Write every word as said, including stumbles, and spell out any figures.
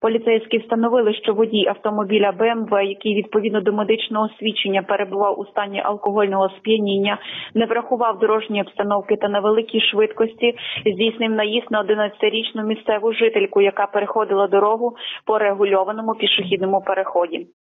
Поліцейські встановили, що водій автомобіля Б М В, який відповідно до медичного свідчення перебував у стані алкогольного сп'яніння, не врахував дорожньої обстановки та на великій швидкості здійснив наїзд на одинадцятирічну місцеву жительку, яка переходила дорогу по регульованому пішохідному переході.